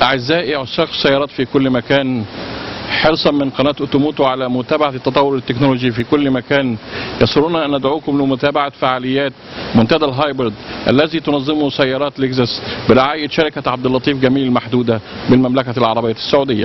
أعزائي عشاق السيارات في كل مكان، حرصا من قناة أوتوموتو على متابعة التطور التكنولوجي في كل مكان، يسرنا أن ندعوكم لمتابعة فعاليات منتدى الهايبرد الذي تنظمه سيارات لكزس برعاية شركة عبد اللطيف جميل المحدودة بالمملكة العربية السعودية.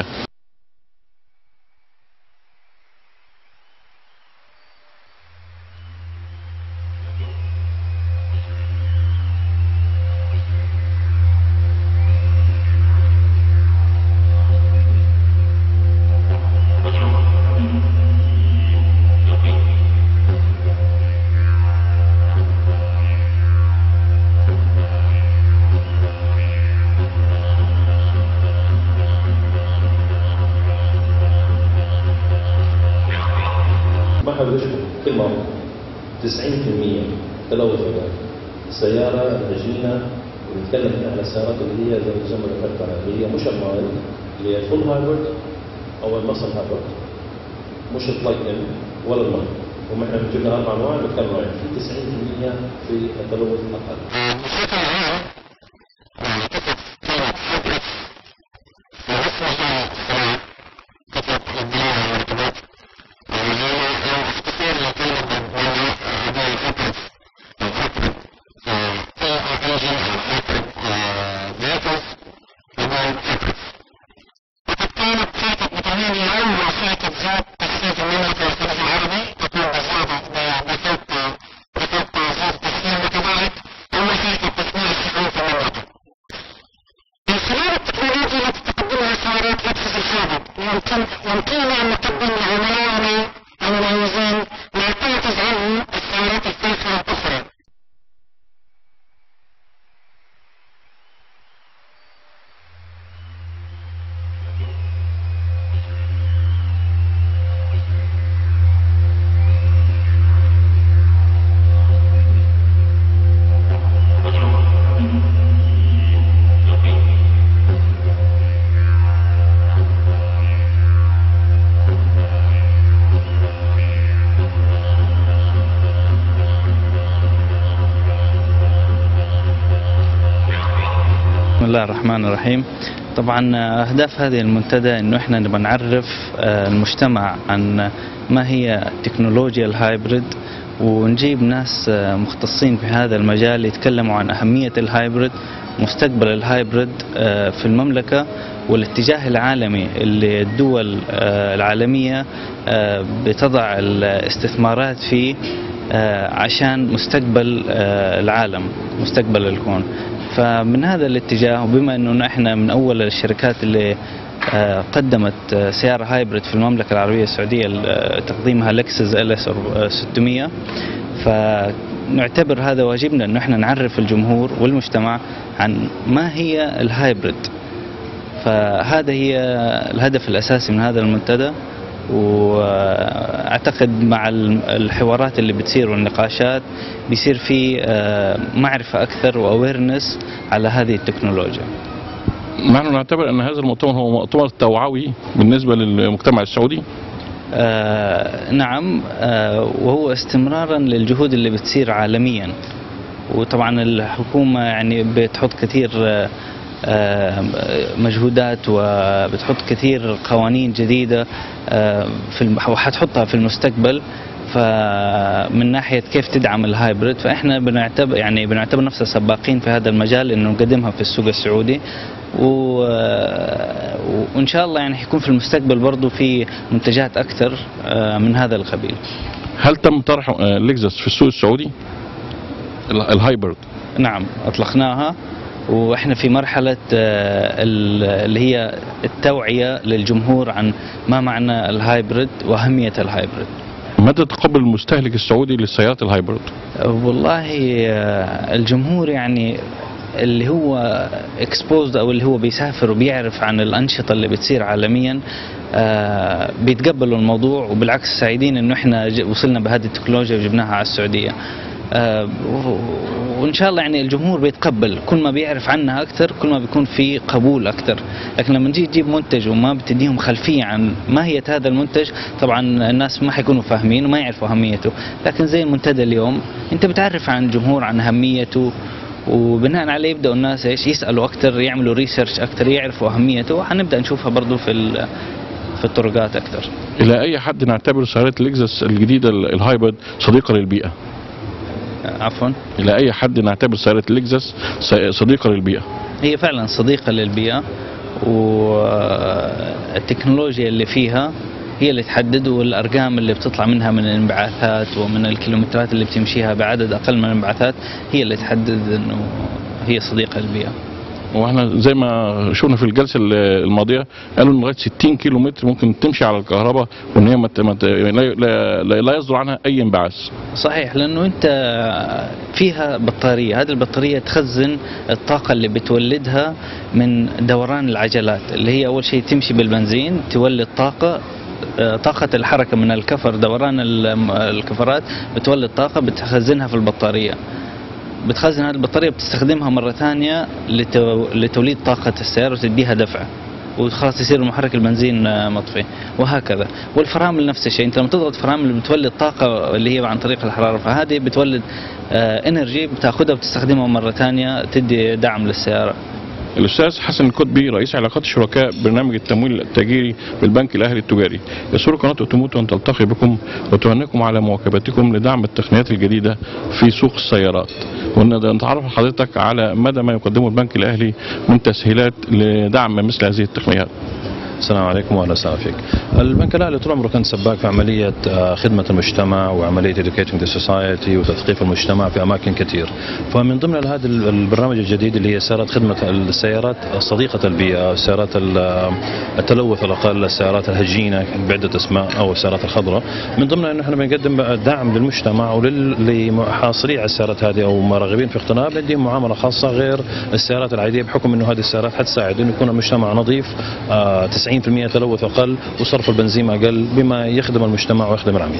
ما حضرتكم كل مرة 90% تلوث هناك. السيارة الهجينة ونتكلم عن السيارات اللي هي زي ما ذكرت انا اللي هي مش المايل اللي هي الفول هايبرد او المصل هايبرد، مش البلاج ان ولا المايل. ونحن جبنا 4 انواع نتكلم عن في 90% في التلوث اقل. يمكننا أن نقدم لعملائنا المميزين ما تعجز عنه السيارات الفاخرة الأخرى. بسم الله الرحمن الرحيم. طبعا أهداف هذه المنتدى إنه إحنا نبغى نعرف المجتمع عن ما هي تكنولوجيا الهايبريد، ونجيب ناس مختصين في هذا المجال يتكلموا عن أهمية الهايبريد، مستقبل الهايبريد في المملكة، والاتجاه العالمي اللي الدول العالمية بتضع الاستثمارات فيه عشان مستقبل العالم، مستقبل الكون. فمن هذا الاتجاه، وبما انه احنا من اول الشركات اللي قدمت سيارة هايبريد في المملكة العربية السعودية تقديمها لكسس LS 600، فنعتبر هذا واجبنا انه احنا نعرف الجمهور والمجتمع عن ما هي الهايبريد. فهذا هي الهدف الاساسي من هذا المنتدى، واعتقد مع الحوارات اللي بتصير والنقاشات بيصير في معرفة اكثر واويرنس على هذه التكنولوجيا. نحن نعتبر ان هذا المؤتمر هو مؤتمر توعوي بالنسبة للمجتمع السعودي. نعم، وهو استمرارا للجهود اللي بتصير عالميا، وطبعا الحكومة يعني بتحط كثير مجهودات وبتحط كثير قوانين جديدة وحتحطها في المستقبل، فمن ناحية كيف تدعم الهايبريد. فإحنا بنعتبر نفسنا سباقين في هذا المجال إنه نقدمها في السوق السعودي، وإن شاء الله يعني حيكون في المستقبل برضو في منتجات أكثر من هذا القبيل. هل تم طرح لكزس في السوق السعودي الهايبريد؟ نعم، أطلقناها، واحنا في مرحلة اللي هي التوعية للجمهور عن ما معنى الهايبريد وأهمية الهايبريد. ماذا تقبل المستهلك السعودي للسيارات الهايبريد؟ والله الجمهور يعني اللي هو اكسبوزد او اللي هو بيسافر وبيعرف عن الأنشطة اللي بتصير عالميا بيتقبلوا الموضوع، وبالعكس سعيدين انه احنا وصلنا بهذه التكنولوجيا وجبناها على السعودية. وإن شاء الله يعني الجمهور بيتقبل، كل ما بيعرف عنها أكثر كل ما بيكون في قبول أكثر. لكن لما نجي تجيب منتج وما بتديهم خلفية عن ماهية هذا المنتج، طبعا الناس ما حيكونوا فاهمين وما يعرفوا أهميته. لكن زي المنتدى اليوم أنت بتعرف عن الجمهور عن أهميته وبناء عليه يبداوا الناس يسالوا اكثر، يعملوا ريسيرش اكثر، يعرفوا اهميته، وحنبدا نشوفها برضه في الطرقات اكثر. الى اي حد نعتبر سيارات اللكزس الجديده الهايبرد صديقه للبيئه؟ عفوا، الى اي حد نعتبر سيارات اللكزس صديقه للبيئه؟ هي فعلا صديقه للبيئه، والتكنولوجيا اللي فيها هي اللي تحدد، والارقام اللي بتطلع منها من الانبعاثات ومن الكيلومترات اللي بتمشيها بعدد اقل من الانبعاثات هي اللي تحدد انه هي صديقه للبيئه. واحنا زي ما شفنا في الجلسه الماضيه قالوا ان لغايه 60 كيلو متر ممكن تمشي على الكهرباء، وان هي لا يصدر عنها اي انبعاث. صحيح، لانه انت فيها بطاريه، هذه البطاريه تخزن الطاقه اللي بتولدها من دوران العجلات، اللي هي اول شيء تمشي بالبنزين تولد طاقة الحركة من الكفر، دوران الكفرات بتولد طاقة بتخزنها في البطارية، بتخزن هذه البطارية بتستخدمها مرة ثانية لتوليد طاقة السيارة وتديها دفع، وخلاص يصير المحرك البنزين مطفي، وهكذا. والفرامل نفس الشيء، انت لما تضغط فرامل بتولد طاقة اللي هي عن طريق الحرارة، فهذه بتولد انرجي بتاخذها وبتستخدمها مرة ثانية تدي دعم للسيارة. الأستاذ حسن الكتبي رئيس علاقات الشركاء برنامج التمويل التاجيري بالبنك الأهلي التجاري، يسر قناة أوتوموتو أن تلتقي بكم وتهنئكم على مواكبتكم لدعم التقنيات الجديدة في سوق السيارات، ونتعرف حضرتك على مدى ما يقدمه البنك الأهلي من تسهيلات لدعم مثل هذه التقنيات. السلام عليكم واهلا وسهلا فيك. البنك الاهلي طول عمره كان سباك في عمليه خدمه المجتمع وعمليه educating the society وتثقيف المجتمع في اماكن كثير. فمن ضمن هذا البرنامج الجديد اللي هي سيارات خدمه السيارات صديقه البيئه، سيارات التلوث الاقل، السيارات الهجينه بعده اسماء او السيارات الخضراء. من ضمنها انه احنا بنقدم دعم للمجتمع وللحاصلين على السيارات هذه او مرغبين في اقتناء، بنديهم معامله خاصه غير السيارات العاديه، بحكم انه هذه السيارات حتساعد انه يكون المجتمع نظيف، 90% تلوث أقل وصرف البنزين أقل، بما يخدم المجتمع ويخدم العميل.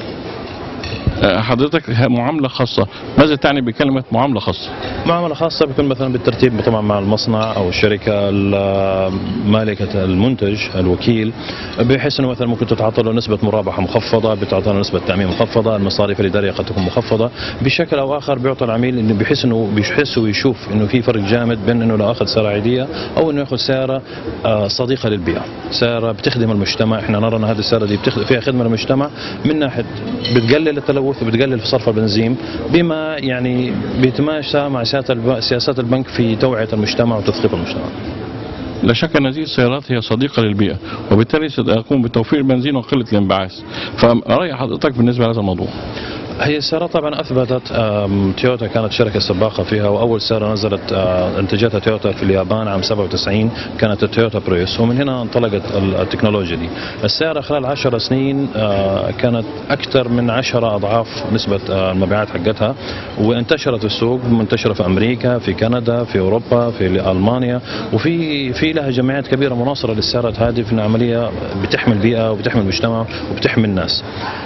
حضرتك معاملة خاصة، ماذا تعني بكلمة معاملة خاصة؟ معاملة خاصة بيكون مثلا بالترتيب طبعا مع المصنع أو الشركة مالكة المنتج الوكيل، بحيث أنه مثلا ممكن تتعطى له نسبة مرابحة مخفضة، بتعطى له نسبة تأمين مخفضة، المصاريف الإدارية قد تكون مخفضة، بشكل أو آخر بيعطي العميل إنه بحيث إنه بيحس ويشوف إنه في فرق جامد بين إنه لا أخذ سيارة عادية أو إنه يأخذ سيارة صديقة للبيئة، سيارة بتخدم المجتمع. إحنا نرى أن هذه السيارة دي فيها خدمة للمجتمع من ناحية بتقلل التلوث وبتقلل في صرف البنزين، بما يعني بيتماشى مع سياسات البنك في توعية المجتمع وتثقيف المجتمع. لا شك أن هذه السيارات هي صديقة للبيئة، وبالتالي ستقوم بتوفير البنزين وقلة الانبعاث، فرأي حضرتك بالنسبة لهذا الموضوع؟ هي السيارات طبعا اثبتت، تويوتا كانت شركه سباقه فيها، واول سياره نزلت انتجتها تويوتا في اليابان عام 97 كانت التويوتا بريوس، ومن هنا انطلقت التكنولوجيا دي. السياره خلال 10 سنين كانت اكثر من 10 اضعاف نسبه المبيعات حقتها، وانتشرت السوق، منتشره في امريكا، في كندا، في اوروبا، في المانيا، وفي لها جمعيات كبيره مناصره للسيارات هذه في عمليه بتحمي البيئه وبتحمي المجتمع وبتحمي الناس.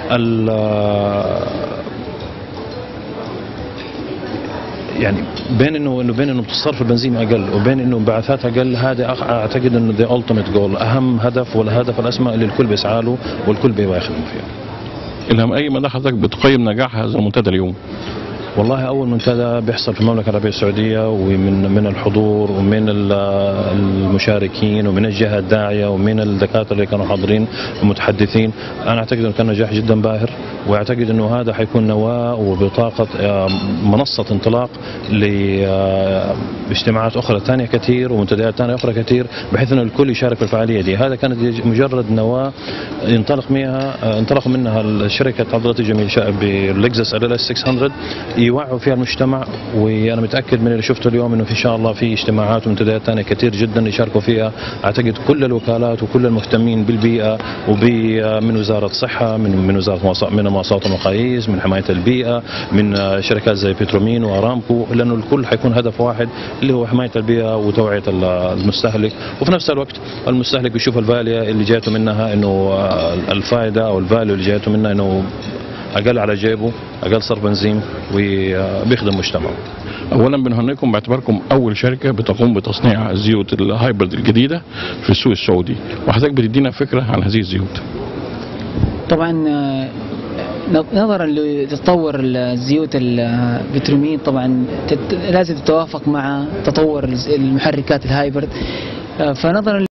يعني بين انه صرف البنزين اقل وبين انه انبعاثات اقل، هذا اعتقد انه ذا التيميت جول، اهم هدف والهدف الاسمى اللي الكل بيسعى له والكل بيبغى يخدم فيه. إلى أي مدى حضرتك بتقيم نجاح هذا المنتدى اليوم؟ والله أول منتدى بيحصل في المملكة العربية السعودية، ومن الحضور ومن المشاركين ومن الجهة الداعية ومن الدكاترة اللي كانوا حاضرين ومتحدثين، أنا أعتقد أنه كان نجاح جدا باهر، وأعتقد أنه هذا حيكون نواة وبطاقة منصة انطلاق لاجتماعات أخرى ثانية كثير ومنتديات ثانية أخرى كثير، بحيث أنه الكل يشارك في الفعالية دي. هذا كانت مجرد نواة انطلق منها الشركة حضرتك جميل باللكزس LS 600 يوعوا فيها المجتمع، وانا متاكد من اللي شفته اليوم انه في شاء الله في اجتماعات ومنتديات ثانيه كثير جدا يشاركوا فيها. اعتقد كل الوكالات وكل المهتمين بالبيئه من وزاره الصحه، من وزاره من مواصفات المقاييس، من حمايه البيئه، من شركات زي بترومين وارامكو، لانه الكل حيكون هدف واحد اللي هو حمايه البيئه وتوعيه المستهلك، وفي نفس الوقت المستهلك بيشوف الفاليا اللي جاته منها، انه الفائده او الفاليو اللي جاته منها انه اقل على جيبه، اقل صرف بنزين، وبيخدم مجتمعه. اولا بنهنئكم باعتباركم اول شركه بتقوم بتصنيع الزيوت الهايبرد الجديده في السوق السعودي، وحضرتك بتدينا فكره عن هذه الزيوت. طبعا نظرا لتطور الزيوت البترولية طبعا لازم تتوافق مع تطور المحركات الهايبرد، فنظرا